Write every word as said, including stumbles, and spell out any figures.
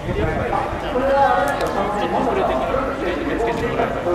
遅れてから受付してもらえば。